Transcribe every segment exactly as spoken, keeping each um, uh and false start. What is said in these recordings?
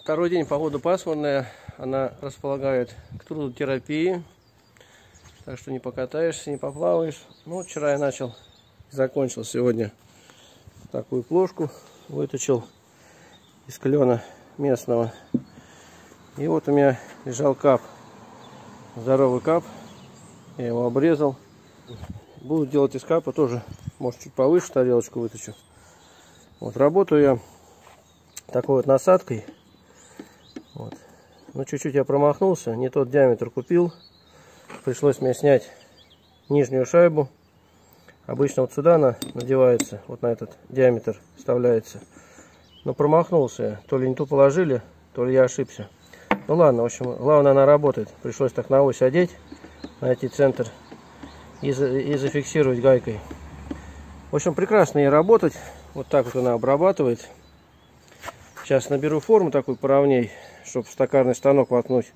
Второй день, погода пасмурная, она располагает к трудотерапии, так что не покатаешься, не поплаваешь. Ну, вчера я начал, закончил сегодня такую плошку, выточил из клена местного. И вот у меня лежал кап, здоровый кап, я его обрезал. Буду делать из капа тоже, может, чуть повыше тарелочку выточу. Вот, работаю я такой вот насадкой. Вот. Ну, чуть-чуть я промахнулся, не тот диаметр купил. Пришлось мне снять нижнюю шайбу. Обычно вот сюда она надевается, вот на этот диаметр вставляется. Но промахнулся я. То ли не ту положили, то ли я ошибся. Ну ладно, в общем, главное, она работает. Пришлось так на ось одеть, найти центр и, за, и зафиксировать гайкой. В общем, прекрасно ей работать. Вот так вот она обрабатывает. Сейчас наберу форму такую поровней, чтобы в стакарный станок воткнуть.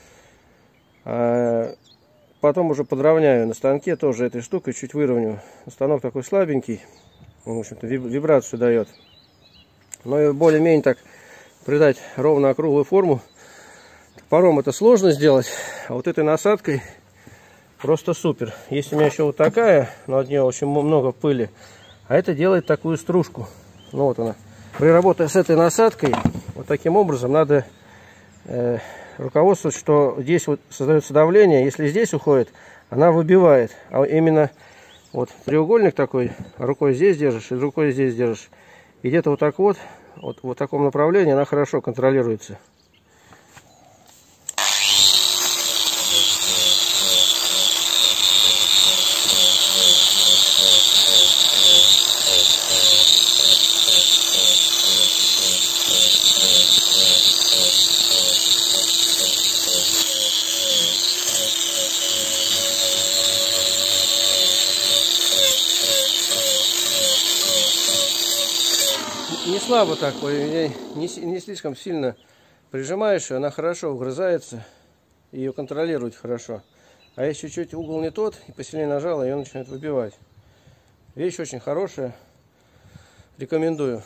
А потом уже подровняю на станке тоже этой штукой, чуть выровню. Станок такой слабенький, в общем-то вибрацию дает. Но и более-менее так придать ровно округлую форму. Топором это сложно сделать, а вот этой насадкой просто супер. Есть у меня еще вот такая, но от нее очень много пыли. А это делает такую стружку. Ну вот она. При работе с этой насадкой, вот таким образом, надо э, руководствоваться, что здесь вот создается давление. Если здесь уходит, она выбивает. А именно вот треугольник такой, рукой здесь держишь и рукой здесь держишь. И где-то вот так вот, вот, вот в таком направлении она хорошо контролируется. Не слабо так, не, не слишком сильно прижимаешь ее, она хорошо вгрызается, и ее контролировать хорошо. А если чуть-чуть угол не тот, и посильнее нажала, ее начинает выбивать. Вещь очень хорошая, рекомендую.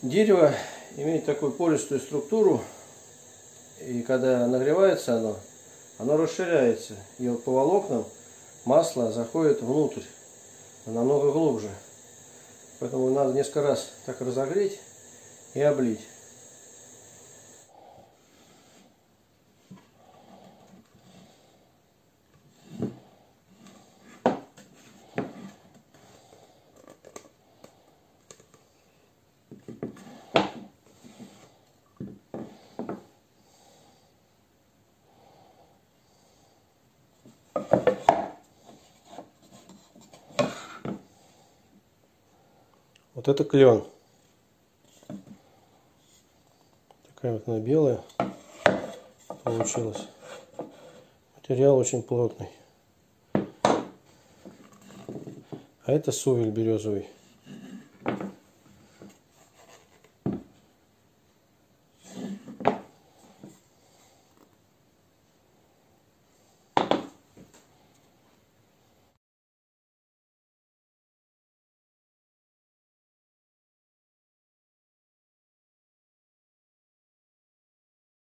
Дерево имеет такую пористую структуру, и когда нагревается оно, оно расширяется, и вот по волокнам масло заходит внутрь, намного глубже. Поэтому надо несколько раз так разогреть и облить. Вот это клен. Такая вот она белая получилась. Материал очень плотный. А это сувель березовый.